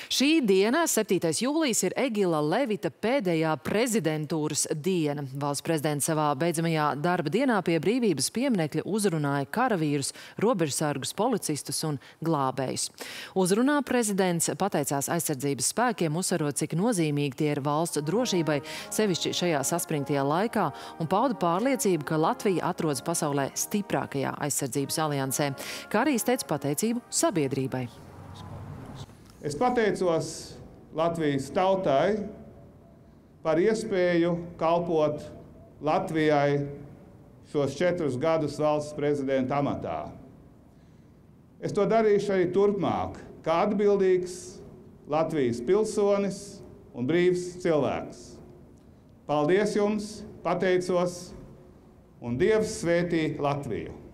Šī diena, 7. jūlijas, ir Egila Levita pēdējā prezidentūras diena. Valsts prezidents savā beidzamajā darba dienā pie brīvības pieminekļa uzrunāja karavīrus, robežsargus, policistus un glābējus. Uzrunā prezidents pateicās aizsardzības spēkiem, uzsverot, cik nozīmīgi tie ir valsts drošībai, sevišķi šajā saspringtajā laikā, un pauda pārliecību, ka Latvija atrodas pasaulē stiprākajā aizsardzības aliansē, kā arī izteica pateicību sabiedrībai. Es pateicos Latvijas tautai par iespēju kalpot Latvijai šos 4 gadus valsts prezidenta amatā. Es to darīšu arī turpmāk, kā atbildīgs Latvijas pilsonis un brīvs cilvēks. Paldies jums, pateicos, un Dievs svētī Latviju!